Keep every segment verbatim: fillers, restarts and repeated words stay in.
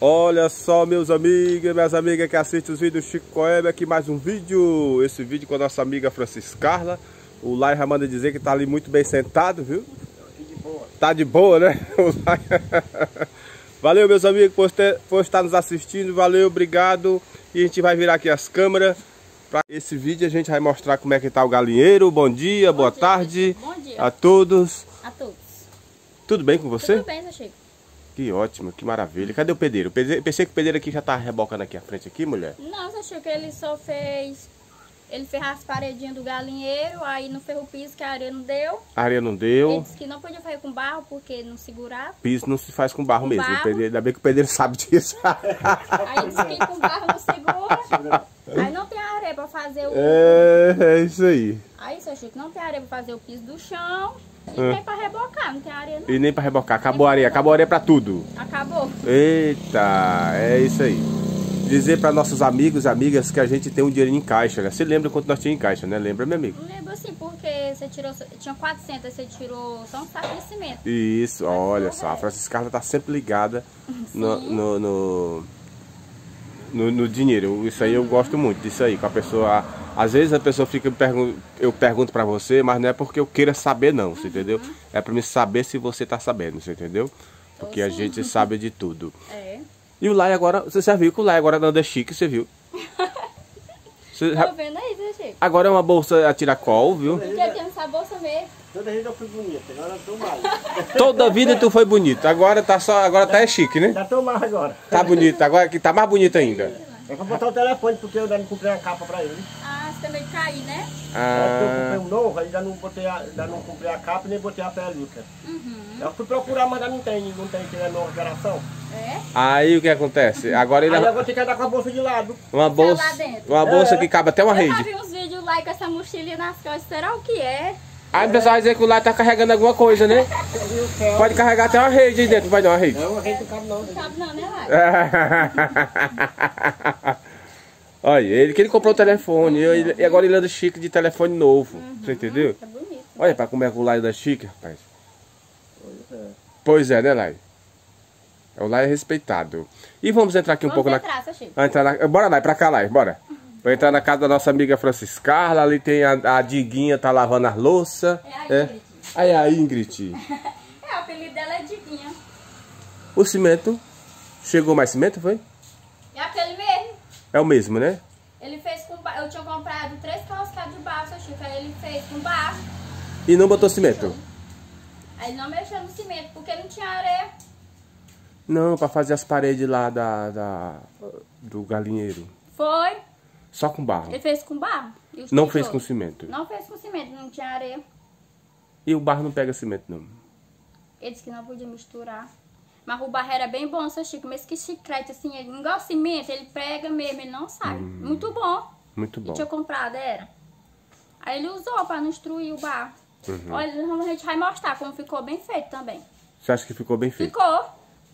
Olha só, meus amigos, minhas amigas que assistem os vídeos do Chico Coelho, aqui mais um vídeo. Esse vídeo com a nossa amiga Francis Carla. O Lai já manda dizer que tá ali muito bem sentado, viu? De boa. Tá de boa, né? Valeu, meus amigos, por, ter, por estar nos assistindo. Valeu, obrigado. E a gente vai virar aqui as câmeras. Para esse vídeo a gente vai mostrar como é que tá o galinheiro. Bom dia, Bom boa dia, tarde Bom dia. a todos. A todos. Tudo bem com você? Tudo bem, seu Chico. Que ótimo, que maravilha. Cadê o pedreiro? Pensei que o pedreiro aqui já tá rebocando aqui à frente aqui, mulher. Não, seu Chico, ele só fez... Ele fez as paredinhas do galinheiro, aí não fez o piso que a areia não deu. A areia não deu. Ele disse que não podia fazer com barro porque não segurava. Piso não se faz com barro com mesmo. Barro. O pedreiro, ainda bem que o pedreiro sabe disso. Aí disse que com barro não segura. Aí não tem areia pra fazer o... É, é isso aí. Aí, seu Chico, não tem areia pra fazer o piso do chão. E Ah. nem pra rebocar, não tem areia não. E nem pra rebocar. Acabou a areia. Acabou a areia pra tudo. Acabou. Eita, é isso aí. Dizer para nossos amigos e amigas que a gente tem um dinheiro em caixa, né? Você lembra quanto nós tínhamos em caixa, né? Lembra, meu amigo? Não lembro assim, porque você tirou, tinha quatrocentos, você tirou só um saco de cimento. Isso, olha só. A Francis Carla tá sempre ligada no, no, no, no, no dinheiro. Isso aí eu gosto muito disso aí. Com a pessoa... Às vezes a pessoa fica... Pergun eu pergunto para você, mas não é porque eu queira saber não, você entendeu? É para mim saber se você tá sabendo, você entendeu? Porque a gente sabe de tudo. É. E o Lai agora, você já viu que o Lai agora anda chique, você viu? Você já... Tô vendo aí, seu Chico. Agora é uma bolsa a tiracol, viu? Porque eu tinha essa bolsa mesmo. Toda vida eu fui bonita, agora eu tô mal. Toda a vida tu foi bonito, agora tá só, agora tá é chique, né? Já tô mal agora. Tá bonito, agora que tá mais bonito ainda. É pra botar o telefone, porque eu ainda não comprei a capa pra ele. Ah, você também cair, né? É porque eu Ah, comprei um novo, ainda não, botei a, ainda não comprei a capa nem botei a película. Uhum. Eu fui procurar, mas ainda não tem, não tem, que é nova geração. É? aí o que acontece? Agora ele Aí eu vou ter que andar com a bolsa de lado. uma bolsa, lá dentro. uma bolsa É. que cabe até uma Eu já rede. vi uns vídeos lá com essa mochilinha nas costas. Será o que é? Aí o pessoal vai dizer que o Lai tá carregando alguma coisa, né? E o céu. Pode carregar até uma rede aí dentro, vai dar uma rede. Não, a gente não cabe não. Não sabe não, né, Lai? Olha, ele que ele comprou o telefone e e agora ele anda chique de telefone novo, você entendeu? Tá bonito. Olha pra como é que o Lai anda chique, rapaz. Pois é. Pois é, né, Lai? O Lai é respeitado. E vamos entrar aqui um Vamos pouco entrar, seu Chico. na... Entrar na... Bora, Lai, pra cá, Lai, bora. Vou entrar na casa da nossa amiga Francis Carla. Ali tem a, a Diguinha, tá lavando as louças. É a Ingrid. Aí a Ingrid. É, o apelido dela é Diguinha. O cimento. Chegou mais cimento, foi? É aquele mesmo. É o mesmo, né? Ele fez com barro. Eu tinha comprado três calçados de barro, seu Chico. Aí ele fez com barro. E não botou cimento? Aí ele não mexeu no cimento, porque não tinha areia. Não, pra fazer as paredes lá da, da do galinheiro. Foi. Só com barro. Ele fez com barro. E os Não tijolos. fez com cimento. Não fez com cimento, não tinha areia. E o barro não pega cimento, não. Ele disse que não podia misturar. Mas o barro era bem bom, seu Chico. Mas que chiclete, assim, ele não gosta de cimento, ele pega mesmo, ele não sai. Hum. Muito bom. Muito Eu bom. tinha comprado, era. Aí ele usou pra não destruir o barro. Uhum. Olha, a gente vai mostrar como ficou bem feito também. Você acha que ficou bem feito? Ficou.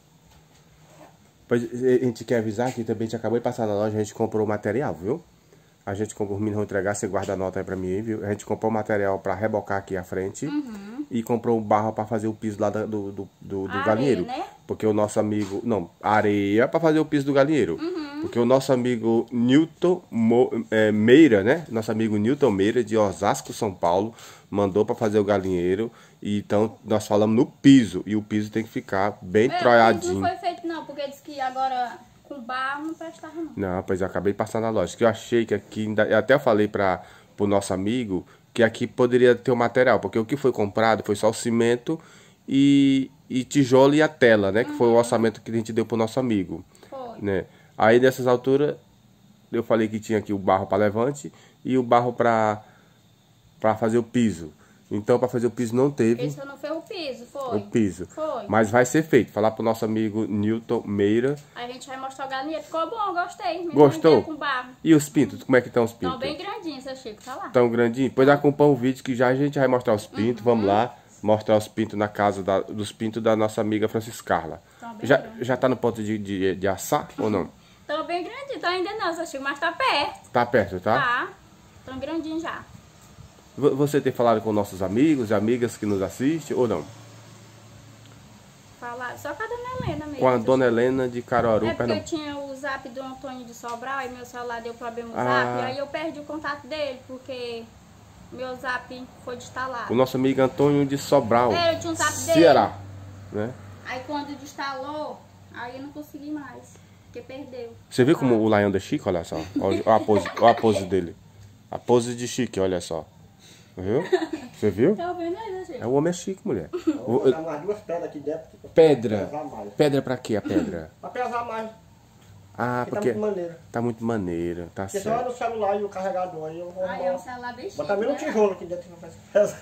Pois, a gente quer avisar que também a gente acabou de passar na loja, a gente comprou o material, viu? A gente comprou, os meninos vão entregar, você guarda a nota aí pra mim, viu? A gente comprou o material pra rebocar aqui à frente. Uhum. E comprou o barro pra fazer o piso lá da- do, do, do, do Areia, galinheiro. né? Porque o nosso amigo... Não, areia pra fazer o piso do galinheiro. Uhum. Porque o nosso amigo Newton Mo, é, Meira, né? Nosso amigo Newton Meira, de Osasco, São Paulo, mandou pra fazer o galinheiro. E então nós falamos no piso. E o piso tem que ficar bem É, mas troiadinho. não foi feito não, porque disse que agora com barro não prestava não. Não, pois eu acabei de passar na loja. Que eu achei que aqui, ainda- eu até falei para o nosso amigo que aqui poderia ter o material, porque o que foi comprado foi só o cimento e, e tijolo e a tela, né? Que foi o orçamento que a gente deu pro nosso amigo, Foi. né? Aí nessas alturas eu falei que tinha aqui o barro para levante e o barro para para fazer o piso. Então para fazer o piso não teve. Ele só não fez o piso, foi. O piso. Foi. Mas vai ser feito. Falar pro nosso amigo Newton Meira. Aí a gente vai mostrar o galinheiro. Ficou bom, gostei. Mesmo Gostou? inteiro com barro. E os pintos? Como é que estão os pintos? Estão bem grandinhos, seu Chico, tá lá. Tão grandinho. Depois acompanha o vídeo que já a gente vai mostrar os pintos. Vamos lá mostrar os pintos na casa da- dos pintos da nossa amiga Francis Carla. Tão bem Já, grandes. já tá no ponto de, de, de assar ou não? Estão bem grandinhos, tá ainda não, seu Chico, mas tá perto. Tá perto, tá? Tá. Tão grandinhos já. Vo- Você tem falado com nossos amigos e amigas que nos assistem ou não? Fala falado, só com a Dona Helena mesmo. Com a Dona Helena de Caruaru, É porque eu Pernambuco. tinha o zap do Antônio de Sobral e meu celular deu problema no Ah. zap, aí eu perdi o contato dele, porque meu zap foi desinstalado. O nosso amigo Antônio de Sobral, É, eu tinha um zap dele. Ceará, né? Aí quando desinstalou, aí eu não consegui mais, porque perdeu. Você viu como o Lion é chique? Olha só. Olha a pose, olha a pose dele. A pose de chique, olha só. Viu? Você viu? Tá vendo aí, gente? É, o homem é chique, mulher. Vou botar mais duas pedras aqui dentro. Pedra. Pra pesar mais. Pedra pra quê a pedra? Pra pesar mais. Ah, Porque porque tá muito maneiro. tá muito maneiro, tá Porque só é certo. no celular e o carregador. Aí eu vou Aí é um celular bem chique, botar meio um né? tijolo aqui dentro pra pesar.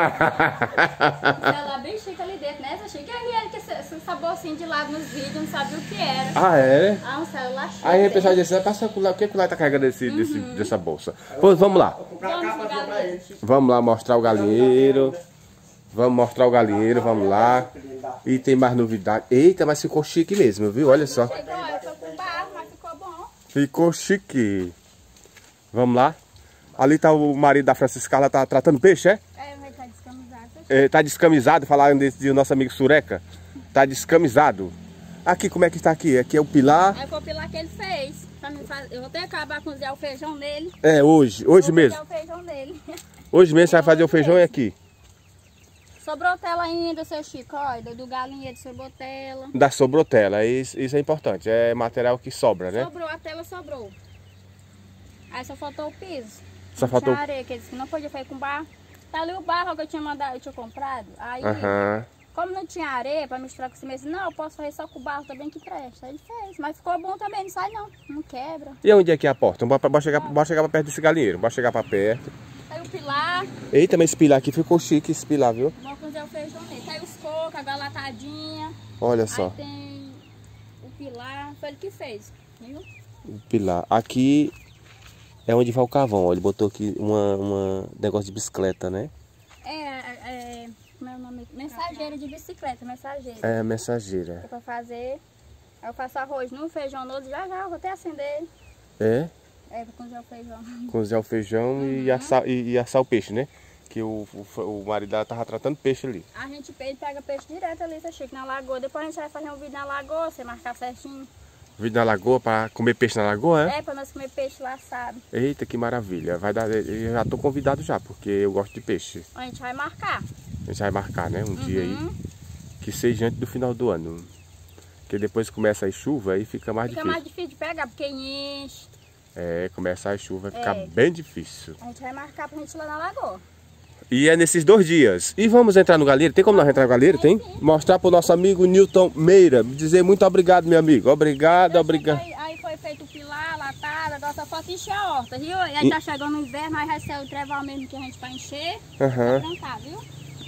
Um celular bem chique ali dentro, né, essa chique? Aí ele que esse, esse saborzinho de lado nos vídeos, não sabia o que era. Ah, é? Ah, um celular chique. Aí o pessoal disse, passa o que o Lai tá carregando desse, desse, dessa bolsa? Pois vamos lá. Vou comprar a Vamos capa jogar pra nele. ele. Vamos lá mostrar o galinheiro. Vamos mostrar o galinheiro, vamos lá. E tem mais novidade. Eita, mas ficou chique mesmo, viu? Olha só. Chegou, eu tô com barro, mas ficou bom. Ficou chique. Vamos lá. Ali tá o marido da Francisca, ela tá tratando peixe, é? É, vai estar descamisado. É, tá descamisado, falaram desse de nosso amigo Sureca. Tá descamisado. Aqui, como é que tá aqui? Aqui é o pilar. Aí foi o pilar que ele fez. Pra mim fazer. Eu vou ter que acabar com cozinhar o feijão nele. É, hoje, hoje Vou mesmo. cozinhar o feijão nele. Hoje mesmo você vai fazer o feijão é aqui. Sobrou tela ainda, seu Chico, olha, do galinheiro sobrou tela. Da sobrotela, isso, isso é importante. É material que sobra, né? Sobrou, a tela sobrou. Aí só faltou o piso. Só Não faltou... tinha areia, que eles que não podia fazer com barro. Tá ali o barro que eu tinha mandado, eu tinha comprado. Aí, Aham. como não tinha areia pra misturar com cimento, não, eu posso fazer só com barro também que presta. Aí ele fez, mas ficou bom também, não sai não, não quebra. E onde é que é a porta? Bora, bora, chegar, bora chegar pra perto desse galinheiro. Bora chegar pra perto. Aí o pilar, Eita, mas esse pilar aqui ficou chique, esse pilar, viu? vou cozinhar o feijão nele. Aí os cocos, a galatadinha. Olha só. Aí tem o pilar, foi ele que fez, viu? O pilar. Aqui é onde vai o carvão, ó. Ele botou aqui uma, uma negócio de bicicleta, né? É, é, como é o nome? Mensageira de bicicleta, mensageira. É mensageira. É pra fazer. Aí eu faço arroz no feijão no outro, já já, eu vou até acender ele. É? É, pra cozinhar o feijão. Cozinhar o feijão e, assar, e, e assar o peixe, né? Que o, o, o marido dela tava tratando peixe ali. A gente ele pega peixe direto ali, seu Chico, na lagoa. Depois a gente vai fazer um vídeo na lagoa, você marcar certinho. Vídeo na lagoa pra comer peixe na lagoa, é? É, pra nós comer peixe lá, sabe? Eita, que maravilha. Vai dar, eu já tô convidado já, porque eu gosto de peixe. A gente vai marcar. A gente vai marcar, né? Um Uhum. dia aí. Que seja antes do final do ano. Porque depois começa a chuva, aí fica mais Fica difícil. mais difícil de pegar, porque enche. É, começar a chuva vai ficar É. bem difícil. A gente vai marcar pra gente ir lá na lagoa. E é nesses dois dias. E vamos entrar no galinheiro? Tem como nós entrar no galinheiro? Tem? Mostrar pro nosso amigo Newton Meira. Dizer muito obrigado, meu amigo. Obrigado, obrigado. Aí, aí foi feito o pilar, latada, agora só falta encher a horta, viu? E aí tá chegando o inverno, aí vai ser o treval mesmo que a gente vai encher. Aham. Pra plantar, viu?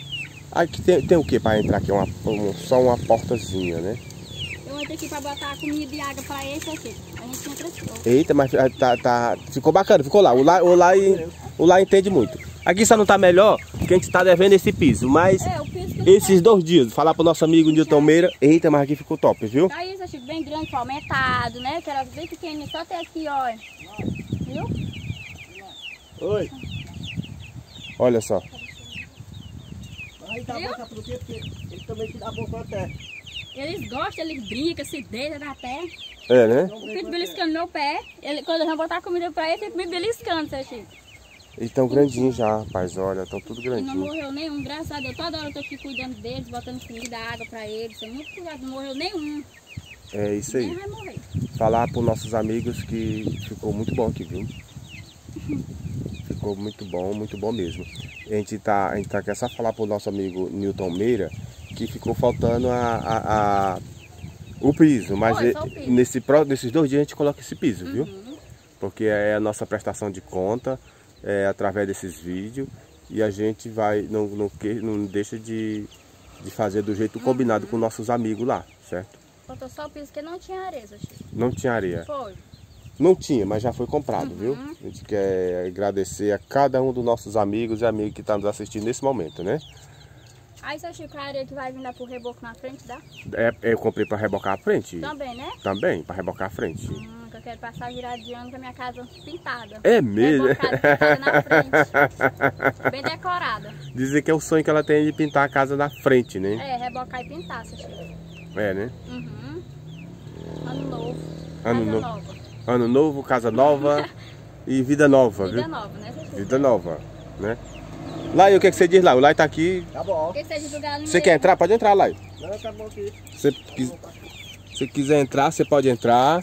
Aqui tem, tem o que para entrar aqui? Uma, um- só uma portazinha, né? Eu vou ter aqui pra botar comida e água pra esse aqui. A gente entra aqui. ó. Eita, mas ah, tá, tá, ficou bacana, ficou lá. O lá, o lá, o lá entende muito. Aqui só não tá melhor que a gente tá devendo esse piso, mas É, o piso que esses dois dias, falar pro nosso amigo Newton Meira. Eita, mas aqui ficou top, viu? tá isso, Chico, bem grande, aumentado, né? Que era bem pequenininho, só até aqui, ó. Viu? Oi. Olha só. Aí dá a Viu? boca pro quê? Porque ele também te dá a boca até. Eles gostam, eles brincam, se deitam na pé. É, né? Eu fico beliscando meu pé. Ele, quando eu vou botar comida pra ele, eu fico me beliscando, seu Chico. Eles tão grandinhos já, rapaz. Olha, estão tudo E não grandinhos. morreu nenhum, graças a Deus. Toda hora eu tô aqui cuidando deles, botando comida, água pra eles. Tem muito cuidado, não morreu nenhum. É isso Nem aí. vai morrer. Falar pros nossos amigos que ficou muito bom aqui, viu? Ficou muito bom, muito bom mesmo. A gente tá, a gente tá quer só falar pro nosso amigo Newton Meira que ficou faltando a, a, a- o piso, mas Foi, e- só o piso. nesse, pró- nesses dois dias a gente coloca esse piso, viu? Uhum. Porque é a nossa prestação de conta, é através desses vídeos e a gente vai, não, não, que- não deixa de, de fazer do jeito combinado Uhum. com nossos amigos lá, certo? Faltou só o piso, que não tinha areia, seu Chico. Não tinha areia. Foi. Não tinha, mas já foi comprado, Uhum. viu? A gente quer agradecer a cada um dos nossos amigos e amigos que estão nos assistindo nesse momento, né? Aí, seu Chico, a areia que vai vir lá pro reboco na frente, dá? É, eu comprei para rebocar a frente. Também, né? Também, para rebocar a frente. Hum, que eu quero passar virado de ano com a minha casa pintada. É mesmo? Rebocada, pintada na frente. Bem decorada. Dizem que é o sonho que ela tem de pintar a casa na frente, né? É, rebocar e pintar, seu Chico. É, né? Uhum. Ano novo. Ano casa novo. nova. Ano novo, casa nova e vida nova, Vida viu? nova, né? Você Vida nova, né? Lai, o que, que você diz lá? O Lai tá aqui. Tá bom. Porque você divulgar no Você meio. quer entrar? Pode entrar, Lai. Não, tá bom aqui. Se você quiser entrar, você pode entrar.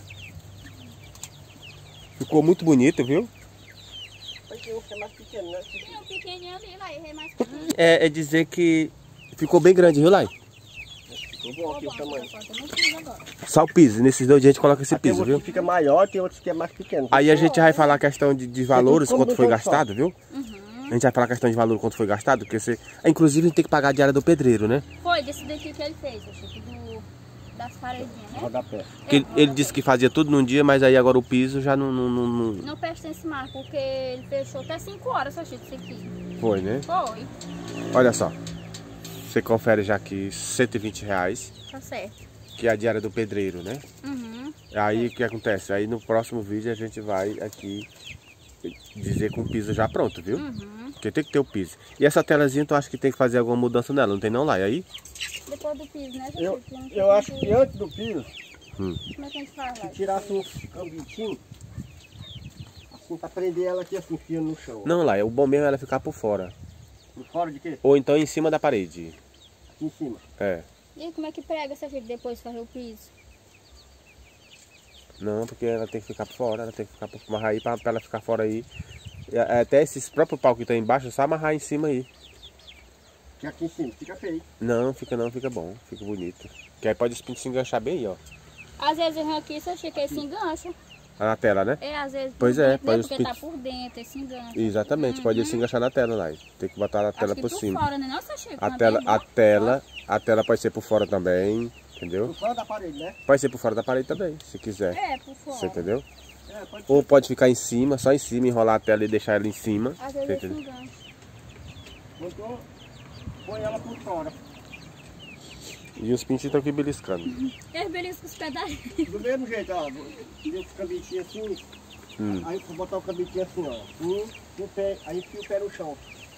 Ficou muito bonito, viu? Aqui um que é mais pequeno, né? Tem um pequenininho ali, lá, ele é mais pequeno. É, é dizer que ficou bem grande, viu, Lai? Ficou bom aqui o tamanho. Só o piso. Nesses dois dias a gente coloca esse Tem piso, outros viu? que fica maior, tem outros que é mais pequeno. Aí a gente vai falar a questão de, de valores, como quanto no foi jogo só. gastado, viu? Uhum. A gente vai falar a questão de valor, quanto foi gastado, porque você... Inclusive a gente tem que pagar a diária do pedreiro, né? Foi desse daqui que ele fez, Chico, do, das paredinhas, né? Rodapé. Porque ele, ele disse que fazia tudo num dia, mas aí agora o piso já não... não, não, não... Não presta esse mar, porque ele fechou até cinco horas, seu Chico, isso aqui. Foi, né? Foi, Olha só. Você confere já aqui cento e vinte reais, tá certo. que é a diária do pedreiro, né? Uhum. Aí o que acontece? Aí no próximo vídeo a gente vai aqui dizer com o piso já pronto, viu? Uhum. Porque tem que ter o piso. E essa telazinha tu acha que tem que fazer alguma mudança nela? Não tem não, lá? E aí? Depois do piso, né, seu Eu, Chico? Não sei eu acho como que antes do piso, Hum. Como é que a gente faz lá? se tirasse uns cambitinhos, assim, pra prender ela aqui assim, fio no chão. Não, lá. O bom mesmo é ela ficar por fora. Por fora de quê? Ou então em cima da parede. Aqui em cima. É. E como é que prega, seu Chico, depois de fazer o piso? Não, porque ela tem que ficar por fora. Ela tem que ficar por amarrar aí pra, pra ela ficar fora aí. E, é, até esses próprios pau que tá embaixo, é só amarrar em cima aí. Fica aqui em cima, fica feio. Não, fica não, fica bom. Fica bonito. Que aí pode se enganchar bem aí, ó. Às vezes eu venho aqui, seu Chico, ele se engancha. Na tela, né? É, às vezes Pois por é, dentro, pode né? os Porque tá pit- por dentro, ele se engancha. Exatamente, pode se enganchar na tela lá. Tem que botar a tela Acho que por por cima. fora, né? Não, seu Chico? A Não tela, tem a bom? tela, a tela pode ser por fora também, entendeu? Por fora da parede, né? Pode ser por fora da parede também, se quiser. É, por fora. Você entendeu? É, pode Ou pode ficar em cima, só em cima, enrolar a tela e deixar ela em cima. Às Você vezes ele se entendeu? engancha. Então, põe ela por fora. E os pintinhos estão aqui beliscando. Ele belisca os pedais. Do mesmo jeito, ó. Deu os cabitinhos assim. Hum. Aí vou botar o cabitinho assim, ó. Um, um pé, aí enfia o pé no chão.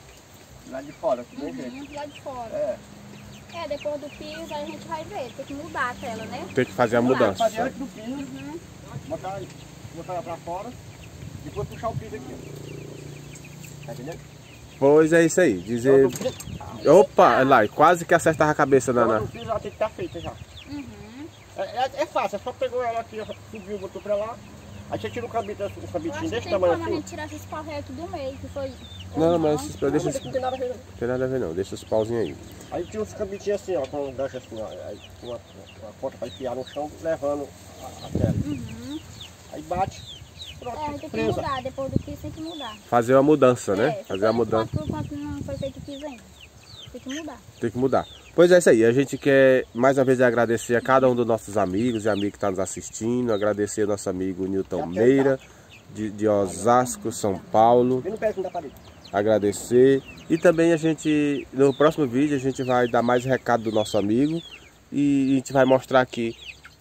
Lá de fora, do mesmo jeito. Uhum, lá de fora. É. É, depois do piso aí a gente vai ver. Tem que mudar a tela, né? Tem que fazer a Fazer mudança. antes do piso, Uhum. botar, botar ela pra fora, depois puxar o piso aqui, ó. Tá entendendo? Pois é isso aí. Dizer. Opa, lá, quase que acertava a cabeça na. Agora na... o piso já tem que estar feita já. Uhum. É, é, é fácil, é só pegou ela aqui, ó, subiu, botou pra lá. Aí você tira o cabito, o Eu acho cabitinho que desse tem tamanho como a assim. gente tirar esses pau reto do meio, que foi... ou Não, mas esses- Não, deixa mas os- não tem nada a ver, não. Não tem nada a ver não, deixa os pauzinhos aí. Aí tinha uns cabitinhos assim, ó, com um gancho assim, ó. Aí com uma, uma ponta pra enfiar no chão, levando a, a tela. Uhum. Aí bate, É, pronto, tem que presa. mudar, depois do piso tem que mudar. Fazer uma mudança, né? É, Fazer a mudança. Enquanto, enquanto não foi feito o piso ainda. Tem que mudar. Tem que mudar. Pois é isso aí. A gente quer mais uma vez agradecer a cada um dos nossos amigos e amigos que estão nos assistindo. Agradecer ao nosso amigo Newton Meira, de, de Osasco, São Paulo. Vem no pé da parede. Agradecer. E também a gente, no próximo vídeo, a gente vai dar mais recado do nosso amigo. E a gente vai mostrar aqui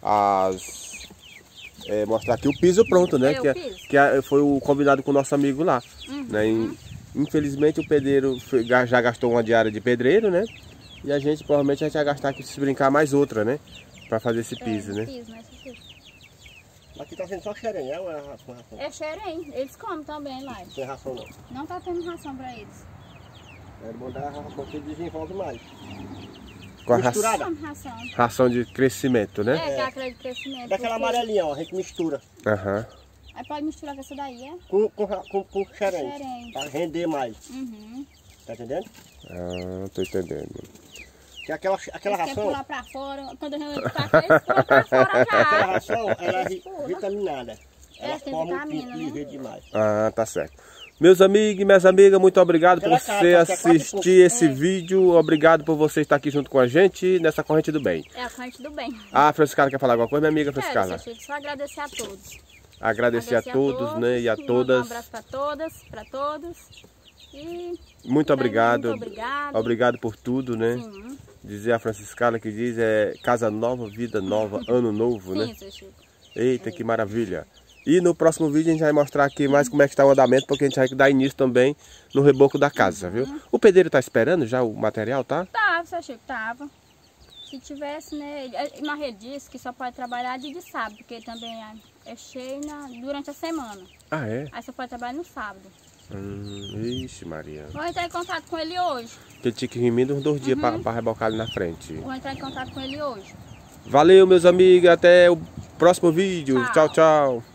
as. É, mostrar aqui o piso pronto, né? É, o que é- piso. que é- foi o combinado com o nosso amigo lá. Uhum. Né? E, infelizmente o pedreiro foi- já gastou uma diária de pedreiro, né? E a gente provavelmente a gente vai gastar aqui se brincar mais outra, né? Pra fazer esse piso, é, né? Piso, né? esse piso. Aqui tá sendo só xerém, é ou é ração? ração? É xerém, eles comem também lá. Não tem ração não. Não tá tendo ração pra eles. É bom dar a ração que desenvolve mais. Com a Misturada. ração, Come ração. ração de crescimento, É, né? que é aquela de crescimento. Daquela porque- amarelinha, ó, a gente mistura. Aham. Aí pode misturar com essa daí, é? Com, com, ra- com, com xerém. Xerém. Pra render mais. Uhum. Tá entendendo? Ah, tô entendendo. Que aquela, aquela Eles querem ração, pular pra fora. Quando a gente tá aqui, eles pulam pra fora aquela já. ração, ela é Eles ri- pulam. vitaminada. Ela É, tem forma um vitamina, piso né? demais. Ah, tá certo. Meus amigos e minhas amigas, muito obrigado por Aquela você capa, que é quatro e assistir pouco. esse É. vídeo. Obrigado por você estar aqui junto com a gente nessa corrente do bem. É a corrente do bem. Ah, Franciscala quer falar alguma coisa, minha amiga Quero, Franciscala? seu Chico, só agradecer a todos. Agradecer a todos, né? E a mandar todas. Um abraço pra todas, pra todos. E Muito obrigado. Muito obrigado. Obrigado por tudo, né? Sim, Dizer a Franciscala que diz é casa nova, vida nova, ano novo, sim, né? seu Chico. Eita, que maravilha. E no próximo vídeo a gente vai mostrar aqui mais como é que está o andamento, porque a gente vai dar início também no reboco da casa, viu? O pedreiro tá esperando já o material, tá? Tava, seu Chico, tava. Se tivesse, né? Ele, mas ele disse que só pode trabalhar dia de sábado, porque também é, é cheio na, durante a semana. Ah, é? Aí só pode trabalhar no sábado. Hum, ixi, Maria. Vou entrar em contato com ele hoje. Porque ele tinha que vir menos uns dois dias Uhum. pra, pra rebocar ali na frente. Vou entrar em contato com ele hoje. Valeu, meus amigos. Até o próximo vídeo. Tchau. Tchau, tchau.